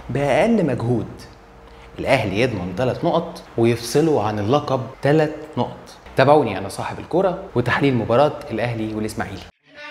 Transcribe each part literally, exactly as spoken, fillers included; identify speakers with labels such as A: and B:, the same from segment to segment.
A: باقل مجهود الاهلي يضمن ثلاث نقط ويفصلوا عن اللقب ثلاث نقط. تابعوني انا صاحب الكوره وتحليل مباراه الاهلي والاسماعيلي.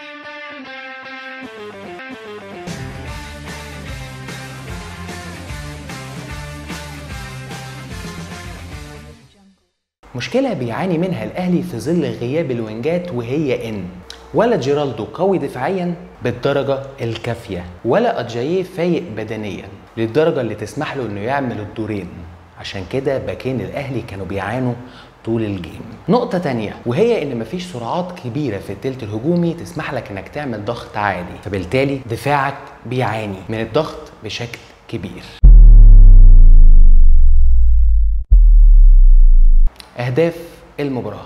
A: مشكلة بيعاني منها الأهلي في ظل غياب الوينجات، وهي إن ولا جيرالدو قوي دفاعيا بالدرجة الكافية، ولا أجاييه فايق بدنيا للدرجة اللي تسمح له إنه يعمل الدورين. عشان كده باكين الأهلي كانوا بيعانوا طول الجيم. نقطة تانية وهي إن مفيش سرعات كبيرة في التلت الهجومي تسمح لك إنك تعمل ضغط عالي، فبالتالي دفاعك بيعاني من الضغط بشكل كبير. أهداف المباراة.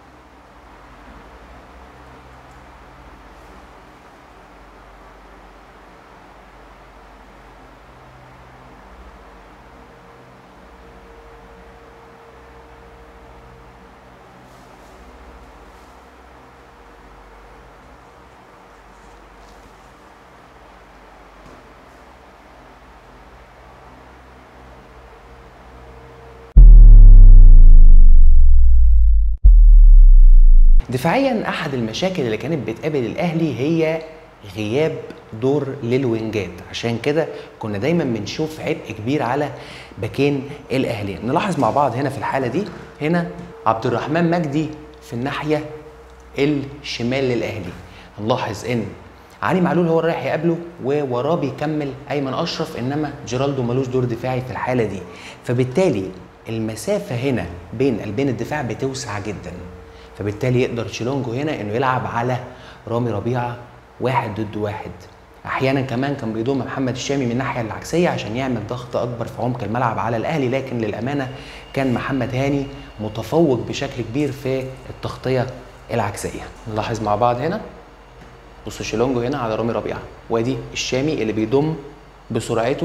A: دفاعيا احد المشاكل اللي كانت بتقابل الاهلي هي غياب دور للوينجات، عشان كده كنا دايما بنشوف عبء كبير على باكين الاهلي. نلاحظ مع بعض هنا في الحاله دي، هنا عبد الرحمن مجدي في الناحيه الشمال للاهلي. نلاحظ ان علي معلول هو اللي رايح يقابله ووراه بيكمل ايمن اشرف، انما جيرالدو ملوش دور دفاعي في الحاله دي، فبالتالي المسافه هنا بين قلبين الدفاع بتوسع جدا، فبالتالي يقدر تشيلونجو هنا انه يلعب على رامي ربيعه واحد ضد واحد. احيانا كمان كان بيضم محمد الشامي من الناحيه العكسيه عشان يعمل ضغط اكبر في عمق الملعب على الاهلي، لكن للامانه كان محمد هاني متفوق بشكل كبير في التغطيه العكسيه. نلاحظ مع بعض هنا، بصوا شيلونجو هنا على رامي ربيعه، وادي الشامي اللي بيضم بسرعته،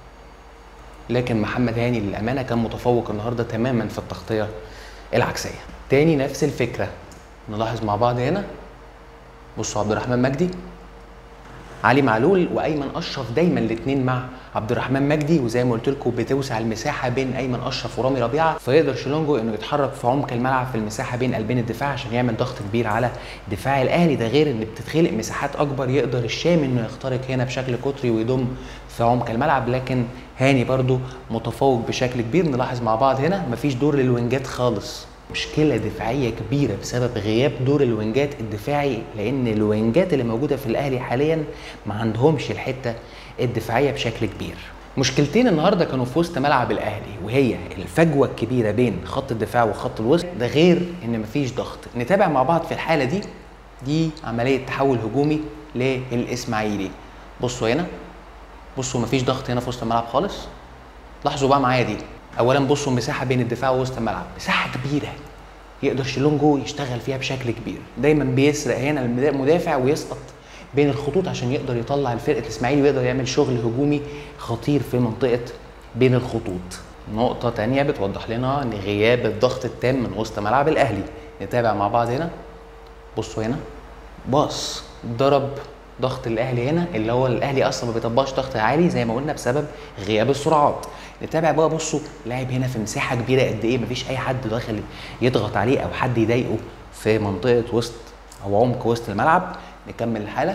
A: لكن محمد هاني للامانه كان متفوق النهارده تماما في التغطيه العكسيه. تاني نفس الفكره، نلاحظ مع بعض هنا، بصوا عبد الرحمن مجدي، علي معلول وايمن اشرف، دايما الاثنين مع عبد الرحمن مجدي، وزي ما قلت لكم بتوسع المساحه بين ايمن اشرف ورامي ربيعه، فيقدر شيلونجو انه يتحرك في عمق الملعب في المساحه بين قلبين الدفاع عشان يعمل ضغط كبير على دفاع الاهلي. ده غير ان بتتخلق مساحات اكبر يقدر الشامي انه يخترق هنا بشكل قطري ويضم في عمق الملعب، لكن هاني برضو متفوق بشكل كبير. نلاحظ مع بعض هنا مفيش دور للوينجات خالص، مشكله دفاعيه كبيره بسبب غياب دور الوينجات الدفاعي، لان الوينجات اللي موجوده في الاهلي حاليا ما عندهمش الحته الدفاعيه بشكل كبير. مشكلتين النهارده كانوا في وسط ملعب الاهلي، وهي الفجوه الكبيره بين خط الدفاع وخط الوسط، ده غير ان مفيش ضغط. نتابع مع بعض في الحاله دي، دي عمليه تحول هجومي للاسماعيلي. بصوا هنا، بصوا مفيش ضغط هنا في وسط الملعب خالص. لاحظوا بقى معايا دي، اولا بصوا المساحه بين الدفاع ووسط الملعب، مساحه كبيره يقدر شيلونجو يشتغل فيها بشكل كبير. دايما بيسرق هنا المدافع ويسقط بين الخطوط عشان يقدر يطلع الفرقه الاسماعيلي ويقدر يعمل شغل هجومي خطير في منطقه بين الخطوط. نقطه تانية بتوضح لنا ان غياب الضغط التام من وسط ملعب الاهلي. نتابع مع بعض هنا، بصوا هنا باص ضرب ضغط الاهلي هنا، اللي هو الاهلي اصلا ما بيطبقش ضغط عالي زي ما قلنا بسبب غياب السرعات. نتابع بقى، بصوا لاعب هنا في مساحه كبيره قد ايه، مفيش اي حد داخل يضغط عليه او حد يضايقه في منطقه وسط او عمق وسط الملعب. نكمل الحاله،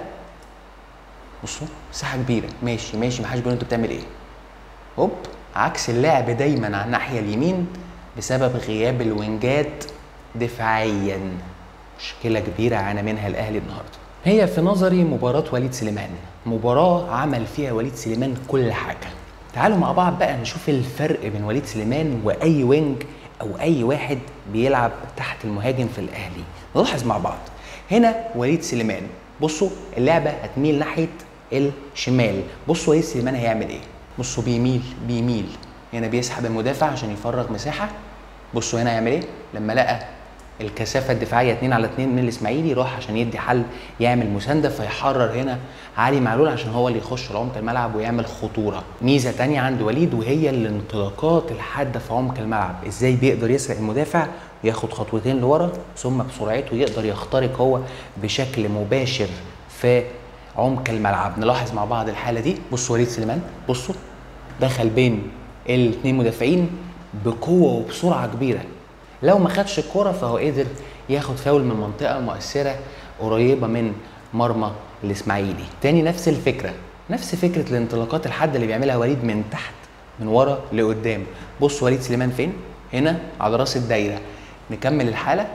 A: بصوا مساحه كبيره، ماشي ماشي ما حدش بيقول انت بتعمل ايه، هوب عكس اللعب دايما على الناحيه اليمين بسبب غياب الوينجات دفاعيا. مشكله كبيره عانى منها الاهلي النهارده. هي في نظري مباراه وليد سليمان، مباراه عمل فيها وليد سليمان كل حاجه. تعالوا مع بعض بقى نشوف الفرق بين وليد سليمان واي وينج او اي واحد بيلعب تحت المهاجم في الاهلي. نلاحظ مع بعض هنا وليد سليمان، بصوا اللعبه هتميل ناحيه الشمال. بصوا وليد سليمان هيعمل ايه، بصوا بيميل بيميل هنا بيسحب المدافع عشان يفرغ مساحه. بصوا هنا هيعمل ايه، لما لقى الكثافه الدفاعيه اتنين على اتنين من الاسماعيلي راح عشان يدي حل يعمل مسانده، فيحرر هنا علي معلول عشان هو اللي يخش لعمق الملعب ويعمل خطوره. ميزه تانية عند وليد وهي الانطلاقات الحاده في عمق الملعب، ازاي بيقدر يسرق المدافع وياخد خطوتين لورا ثم بسرعته يقدر يخترق هو بشكل مباشر في عمق الملعب. نلاحظ مع بعض الحاله دي، بصوا وليد سليمان، بصوا دخل بين الاثنين مدافعين بقوه وبسرعه كبيره. لو ما خدش الكرة فهو قدر ياخد فاول من منطقة مؤثرة قريبة من مرمى الإسماعيلي. تاني نفس الفكرة، نفس فكرة الانطلاقات الحادة اللي بيعملها وليد من تحت من ورا لقدام. بص وليد سليمان فين؟ هنا على راس الدايرة. نكمل الحالة.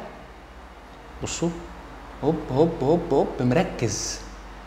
A: بصوا هوب هوب هوب هوب مركز،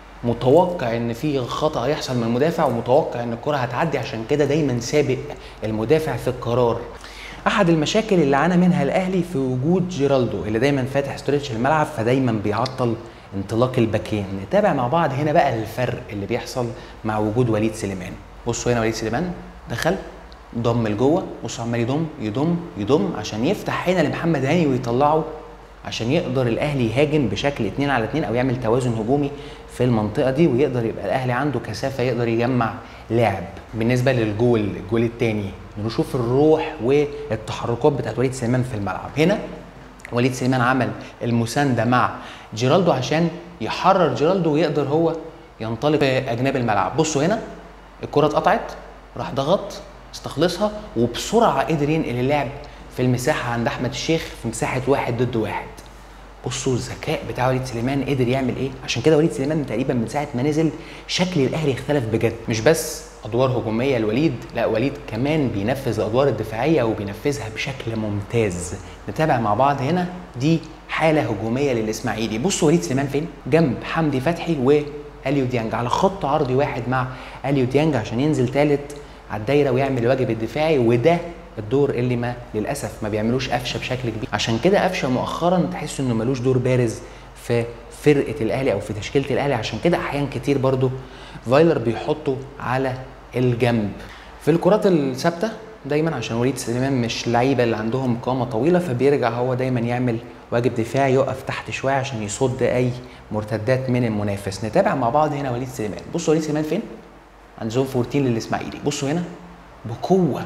A: متوقع ان في خطأ هيحصل من المدافع ومتوقع ان الكرة هتعدي، عشان كده دايما سابق المدافع في القرار. احد المشاكل اللي عانى منها الاهلي في وجود جيرالدو اللي دايما فاتح ستريتش الملعب، فدايما بيعطل انطلاق الباكين. نتابع مع بعض هنا بقى الفرق اللي بيحصل مع وجود وليد سليمان. بصوا هنا وليد سليمان دخل ضم لجوه، بصوا عمال يضم يضم يضم عشان يفتح هنا لمحمد هاني ويطلعه، عشان يقدر الاهلي يهاجم بشكل اتنين على اتنين او يعمل توازن هجومي في المنطقه دي، ويقدر يبقى الاهلي عنده كثافه يقدر يجمع لاعب. بالنسبه للجول الجول الثاني نشوف الروح والتحركات بتاعت وليد سليمان في الملعب. هنا وليد سليمان عمل المسانده مع جيرالدو عشان يحرر جيرالدو ويقدر هو ينطلق في اجناب الملعب. بصوا هنا الكره اتقطعت، راح ضغط استخلصها وبسرعه قدر ينقل اللعب في المساحه عند احمد الشيخ في مساحه واحد ضد واحد. بصوا الذكاء بتاع وليد سليمان قدر يعمل ايه. عشان كده وليد سليمان تقريبا من ساعه ما نزل شكل الاهلي اختلف بجد. مش بس ادوار هجوميه لوليد، لا وليد كمان بينفذ الادوار الدفاعيه وبينفذها بشكل ممتاز. نتابع مع بعض هنا دي حاله هجوميه للاسماعيلي. بصوا وليد سليمان فين؟ جنب حمدي فتحي واليو ديانج على خط عرضي واحد مع اليو ديانج عشان ينزل ثالث على الدايره ويعمل الواجب الدفاعي، وده الدور اللي ما للاسف ما بيعملوش قفشه بشكل كبير. عشان كده قفشه مؤخرا تحس انه ملوش دور بارز في فرقه الاهلي او في تشكيله الاهلي، عشان كده احيان كتير برضو فايلر بيحطه على الجنب في الكرات الثابته دايما، عشان وليد سليمان مش لعيبه اللي عندهم قامه طويله، فبيرجع هو دايما يعمل واجب دفاعي يقف تحت شويه عشان يصد اي مرتدات من المنافس. نتابع مع بعض هنا وليد سليمان. بصوا وليد سليمان فين؟ عند زون أربعتاشر للاسماعيلي. بصوا هنا بقوه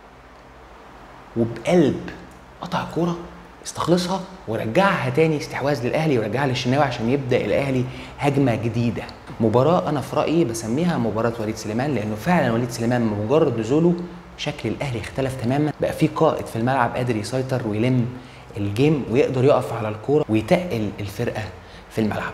A: وبقلب قطع الكوره استخلصها ورجعها تاني استحواذ للاهلي ورجعها للشناوي عشان يبدا الاهلي هجمه جديده. مباراه انا في رايي بسميها مباراه وليد سليمان، لانه فعلا وليد سليمان بمجرد نزوله شكل الاهلي اختلف تماما. بقى في قائد في الملعب قادر يسيطر ويلم الجيم ويقدر يقف على الكوره ويتقل الفرقه في الملعب.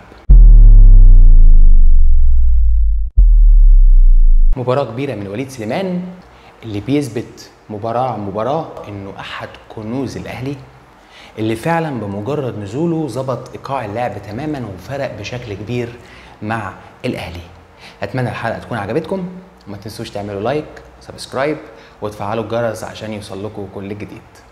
A: مباراه كبيره من وليد سليمان اللي بيثبت مباراة عن مباراة انه احد كنوز الاهلي اللي فعلا بمجرد نزوله ظبط ايقاع اللعب تماما وفرق بشكل كبير مع الاهلي. اتمنى الحلقة تكون عجبتكم، وما تنسوش تعملوا لايك سبسكرايب وتفعلوا الجرس عشان يوصل لكم كل جديد.